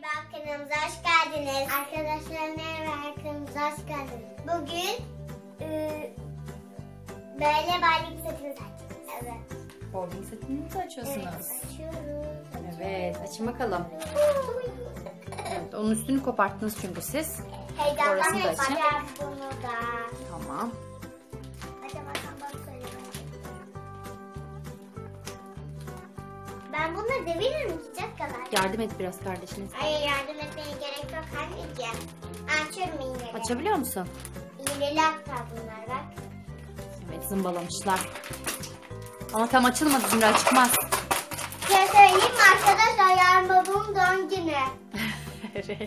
Merhaba, kanalımıza hoş geldiniz. Arkadaşlar merhaba, kanalımıza hoş geldiniz. Bugün böyle bowling setini açacağız. Evet. Bowling setini mi açıyorsunuz? Evet, açıyoruz. Evet, açın bakalım. Evet, onun üstünü koparttınız çünkü siz. Heyecandan Orasını da açın. yapacağız bunu da. Tamam. Acaba sen bak söyle. Ben bunları deviririm gidecek kadar. Yardım et biraz kardeşiniz. Hayır, yardım etmeye gerek yok anneciğim. Açıyorum iğneleri. Açabiliyor musun? İğneli hatta bunlar bak. Evet, zımbalamışlar. Ama tam açılmadı, Zümra çıkmaz. Size söyleyeyim mi arkadaşlar, yarın babamın doğum günü. Evet.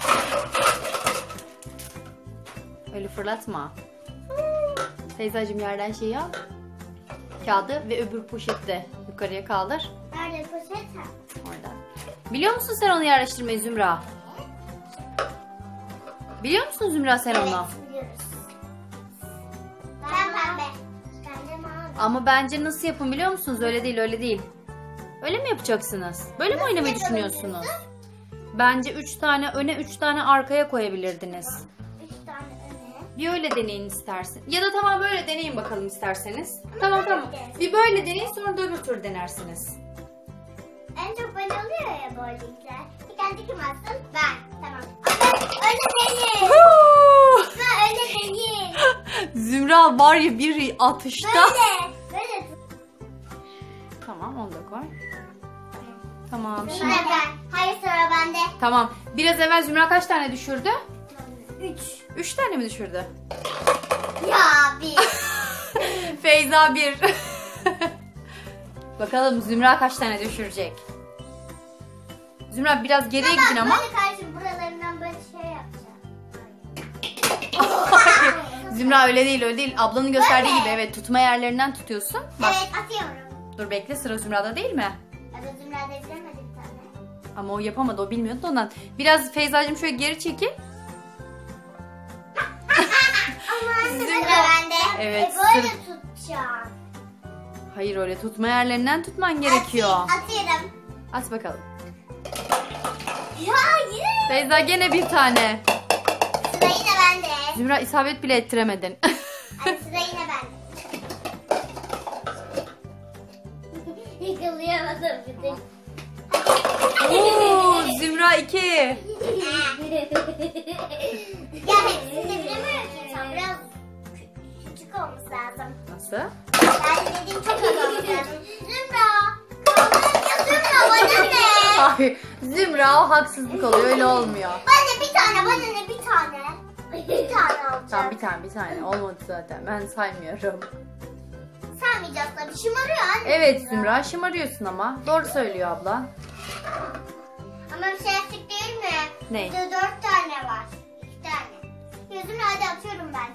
Öyle fırlatma. Teyzeciğim yerden şeyi al. Kağıdı ve öbür poşeti de yukarıya kaldır. Nerede poşet? Orada. Biliyor musun sen onu yerleştirmeyi Zümra? Biliyor musun Zümra sen onu? Evet, biliyoruz. Ben pembe. Ben de mavi. Ama bence nasıl yapın biliyor musunuz? Öyle değil, öyle değil. Öyle mi yapacaksınız? Böyle mi oynamayı düşünüyorsunuz? Bence 3 tane öne, 3 tane arkaya koyabilirdiniz. 3 tane öne. Bir öyle deneyin istersen. Ya da tamam böyle deneyin bakalım isterseniz. Tamam. Bir böyle deneyin, sonra da öbür tur denersiniz. En çok böyle oluyor ya bowlingler. Kendi kim atsın? Ben. Tamam. Ama öyle değil. Ben öyle değil. Zümra var ya bir atışta. Böyle. Böyle. Tamam, onu da koy. Tamam Sıra şimdi. ben. Hayır, sıra bende. Tamam. Biraz evvel Zümra kaç tane düşürdü? 3. 3 tane mi düşürdü? Ya bir. Feyza 1. Bakalım Zümra kaç tane düşürecek? Zümra biraz geriye gidin ama. Böyle karşı buralarından böyle şey yapacağım. Zümra öyle değil, öyle değil. Ablanın gösterdiği Böyle. gibi evet, tutma yerlerinden tutuyorsun. Bak Evet, atıyorum. dur bekle, sıra Zümra'da değil mi? Evet, Zümra'da izlemedi bir tane. Ama o yapamadı, o bilmiyordu da ondan. Biraz Feyza'cığım şöyle geri çekil. Ama anne sıra bende. Evet, Böyle sıra- tutacağım. Hayır, öyle tutma yerlerinden tutman gerekiyor. Atıyorum. At bakalım. Ya yine. Feyza gene bir tane. Sıra yine bende. Zümra isabet bile ettiremedin. Ay, sıra yine bende. Yıkılayamadım bir de. Oo, Zümra 2. Ya hepsini de bilemiyorum ki insan. Biraz küçük olması lazım. Nasıl? Yani dediğim çok az olması lazım. Zümra. Ya Zümra, bana ne? Hayır, Zümra o haksızlık oluyor, öyle olmuyor. Bana bir tane, bana ne bir tane? Bir tane alacağım. Tamam, bir tane olmadı zaten, ben saymıyorum. Saymayacağız tabii, şımarıyor anne. Evet Zümra, şımarıyorsun ama. Doğru söylüyor abla. Ama bir şey eksik değil mi? Ne? Burada 4 tane var. 2 tane. Ya Zümra, hadi atıyorum ben.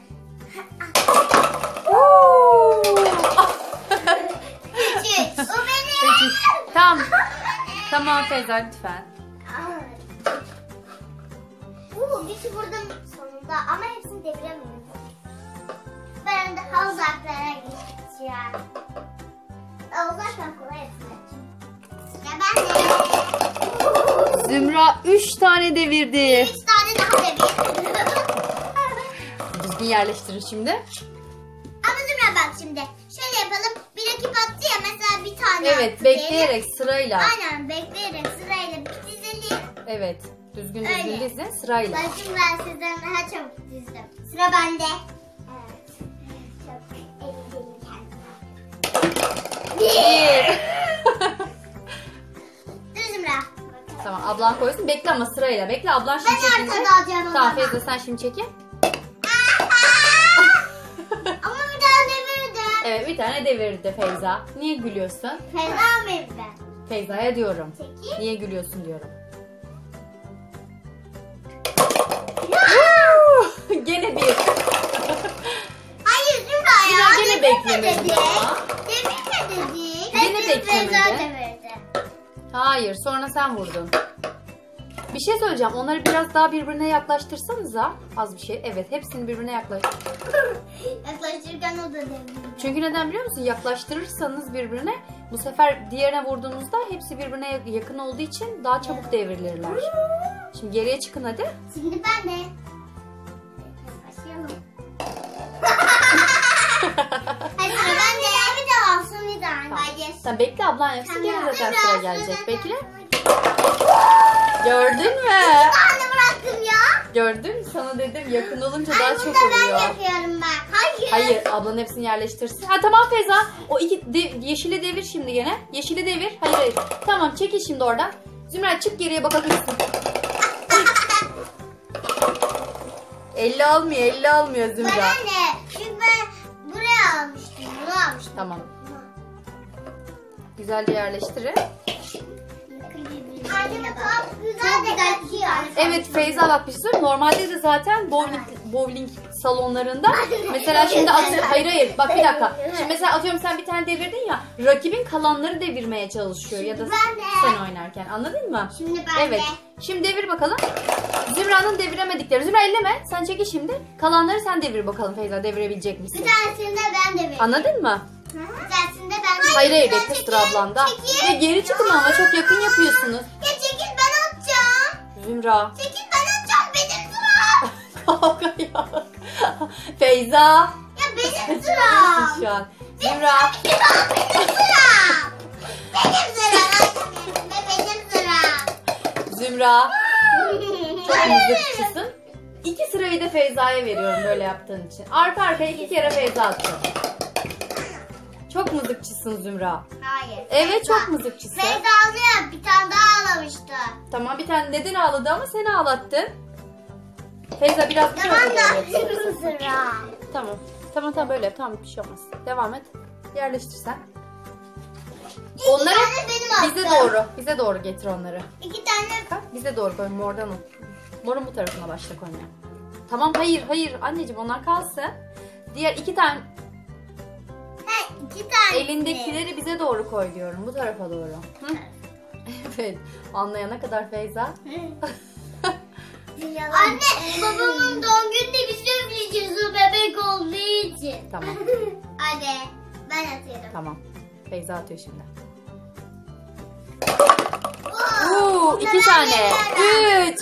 Küçük. O benim. Peki. Tamam Feyza lütfen. Bir şey vurdum sonunda ama hepsini deviremiyorum. Ben de uzaklara gideceğim. Uzaktan kolay hepsini. Ya ben de Zümra 3 tane devirdi. 3 tane daha devirdim. Düzgün yerleştirin şimdi. Ama Zümra bak şimdi. Şöyle yapalım. Bir rakip attı ya mesela bir tane Evet, attı bekleyerek sırayla. Aynen, bekleyerek sırayla bir dizelim. Evet, düzgün Öyle. dizin sırayla. Bakın ben sizden daha çabuk dizdim. Sıra bende. Evet. Çok eğlenceli kendime. Dur Zümra. Tamam, ablan koysun. Bekle ama sırayla. Bekle, ablan şimdi Ben çekince. arkada alacağım o Tamam zaman. Feyza, sen şimdi çekin. Ama bir daha devirdim. Evet, bir tane devirdi Feyza. Niye gülüyorsun? Fena mıyım ben? Feyza'ya diyorum. Çekil. Niye gülüyorsun diyorum. Gene bir. Hayır Zümra ya. Zümra gene beklemedi ama. Devirme dedik. Gene Hepimiz beklemedi. Feyza devirdi. Hayır, sonra sen vurdun. Bir şey söyleyeceğim. Onları biraz daha birbirine yaklaştırsanıza. Az bir şey. Evet, hepsini birbirine yaklaştır. Yaklaşırken o da devirdi. Çünkü neden biliyor musun? Yaklaştırırsanız birbirine Bu sefer diğerine vurduğunuzda hepsi birbirine yakın olduğu için daha çabuk devrilirler. Şimdi geriye çıkın hadi. Şimdi ben de. Başlayalım. Hadi sıra ben de. Bir de olsun bir tane. Tamam. Hadi. Sen bekle, ablan yapsın, gene zaten Biraz sıra gelecek. sıra- Bekle. Gördün mü? Ben de bıraktım ya. Gördün mü? Sana dedim, yakın olunca daha Ay, çok bunu da ben oluyor. yapıyorum bak. Hayır. Hayır, ablanın hepsini yerleştirsin. Ha tamam Feyza. O yeşili devir şimdi gene. Yeşili devir. Hayır hayır. Tamam, çekil şimdi oradan. Zümra çık geriye, bakabilirsin. 50 almıyor, 50 almıyor Ben Zümra. anne. Çünkü ben buraya almıştım. Bunu almıştım. Tamam. Güzelce yerleştirin. Anne bak güzel de kaçıyor. Evet Feyza, bak bir şey söyleyeyim. Normalde de zaten bowling salonlarında mesela şimdi hayır bak bir dakika. Şimdi mesela atıyorum sen bir tane devirdin ya, rakibin kalanları devirmeye çalışıyor ya da Ben de. sen oynarken, anladın mı? Şimdi ben Evet. de. Şimdi devir bakalım. Zümra'nın deviremedikleri. Zümra elleme. Sen çekil şimdi. Kalanları sen devir bakalım Feyza. Devirebilecek misin? Bir tanesini de ben de vereyim. Anladın mı? Bir tanesini de ben de Hayır hayır, Ben bekle çekil, sıra ablanda. çekil. Ve geri çıkın ama çok yakın yapıyorsunuz. Ya çekil ben atacağım. Zümra. Çekil ben atacağım benim sıram. Kavga yok. Feyza. Ya benim sıram. Şu an. Zümra. Benim sıram. Benim sıram. Benim sıram. Zümra. Çok mızıkçısın. 2 sırayı da Feyza'ya veriyorum böyle yaptığın için. Arka arkaya 2 kere Feyza atacağım. Çok mızıkçısın Zümra. Hayır. Evet, çok mızıkçısın. Feyza aldı ya bir tane daha ağlamıştı. Tamam, bir tane neden ağladı ama seni ağlattı. Feyza biraz bu tarafa Tamam doğru da yapsın. benim sıram. Tamam. Tamam böyle yap. Tamam, bir şey olmaz. Devam et. Yerleştir sen. Onları tane benim bize attım. bize doğru getir onları. 2 tane. Bak, bize doğru koy. Mordan o. Morun bu tarafına başla koymaya. Tamam, hayır anneciğim, onlar kalsın. Diğer 2 tane He 2 tane. elindekileri bize doğru koy diyorum. Bu tarafa doğru. Hı? Evet. Anlayana kadar Feyza. Anne babamın doğum gününde bir sürpriz o bebek olduğu için. Tamam. Hadi ben atıyorum. Tamam. Feyza atıyor şimdi. Oo, 2 tane. 3.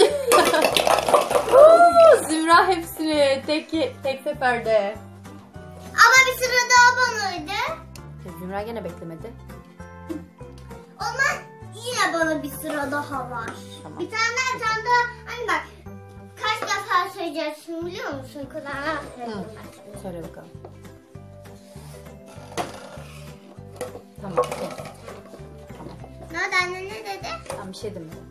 Zümra hepsini tek seferde. Ama bir sıra daha banaydı. Zümra gene beklemedi. Ondan yine bana bir sıra daha var. Tamam. Bir tane daha. Hani bak kaç defa söyleyeceksin biliyor musun? Kulağına Söyle bakalım. Tamam. Ne oldu anne ne dedi? Tamam, bir şey demedim.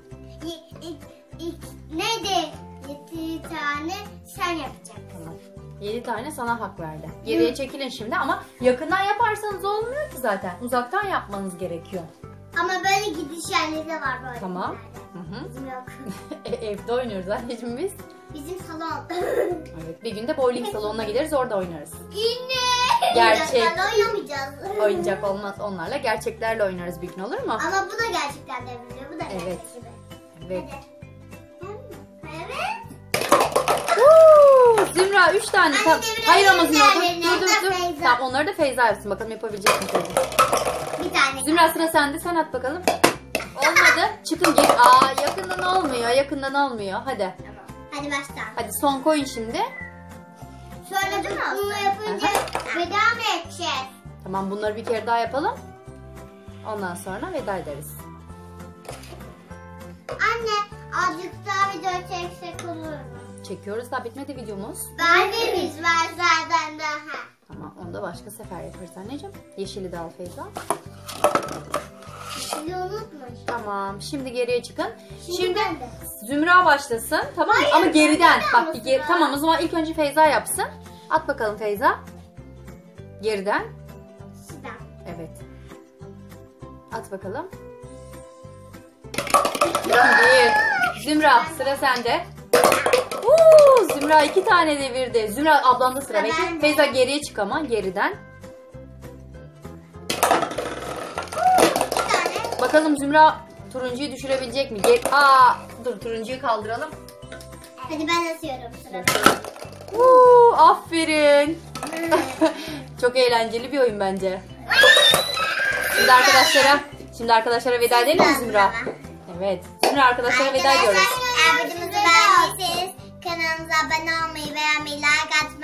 Neydi? 7 tane sen yapacaksın. Tamam. 7 tane sana hak verdi. Geriye çekilin şimdi ama yakından yaparsanız olmuyor ki zaten. Uzaktan yapmanız gerekiyor. Ama böyle gidiş yerleri de var böyle. Tamam. Hı. Bizim yok. Evde oynuyoruz anneciğim biz. Bizim salon. Evet, bir gün de bowling salonuna gideriz, orada oynarız. Yine. Gerçek. Oyuncaklarla oynamayacağız. Oyuncak olmaz, onlarla gerçeklerle oynarız bir gün, olur mu? Ama bu da gerçekten devriliyor. Bu da Evet. gerçek gibi. Evet. Evet. Zümra 3 tane. Anne, Tamam. devre Hayır ama Zümra diğerlerini dur. da Feyza. Tamam, onları da Feyza yapsın. Bakalım yapabilecek mi Feyza? Bir tane. Zümra sıra sende. Sen at bakalım. Olmadı. Çıkın gir. Yakından olmuyor. Yakından olmuyor. Hadi. Tamam. Hadi başla. Hadi son koyun şimdi. Şöyle bunu yapınca veda mı edeceğiz? Tamam, bunları bir kere daha yapalım. Ondan sonra veda ederiz. Anne azıcık daha video çeksek olur mu? Çekiyoruz. Daha bitmedi videomuz. Verdiğimiz var zaten daha. Ama onu da başka sefer yaparız anneciğim. Yeşili de al Feyza. Şimdi unutmuş. Tamam. Şimdi geriye çıkın. Şimdi ben de. Zümra başlasın. Tamam mı? Hayır, Ama geriden. ben de Bak ama sıra. tamam, o zaman ilk önce Feyza yapsın. At bakalım Feyza. Geriden. Şuradan. Evet. At bakalım. Bir. Zümra sıra sende. Zümra 2 tane devirdi. Zümra ablanda sıra. Sıra Bekle. bende. Feyza geriye çık ama geriden. Bir tane. Bakalım Zümra turuncuyu düşürebilecek mi? Dur, turuncuyu kaldıralım. Hadi ben atıyorum sırada. Aferin. Çok eğlenceli bir oyun bence. Şimdi arkadaşlara veda edelim mi Zümra? Evet. Zümra arkadaşlara veda ediyoruz. Arkadaşlar eğer videomuzu beğendiyseniz kanalımıza abone olmayı, beğenmeyi, like atmayı